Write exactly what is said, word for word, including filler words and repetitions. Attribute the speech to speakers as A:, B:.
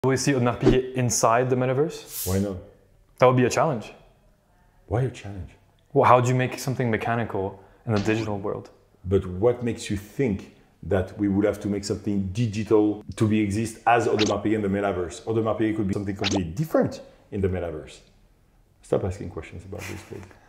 A: Will we see Bennahmias inside the metaverse?
B: Why not?
A: That would be a challenge.
B: Why a challenge?
A: Well, how do you make something mechanical in the digital world?
B: But what makes you think that we would have to make something digital to be exist as Bennahmias in the metaverse? Bennahmias could be something completely different in the metaverse. Stop asking questions about this, please.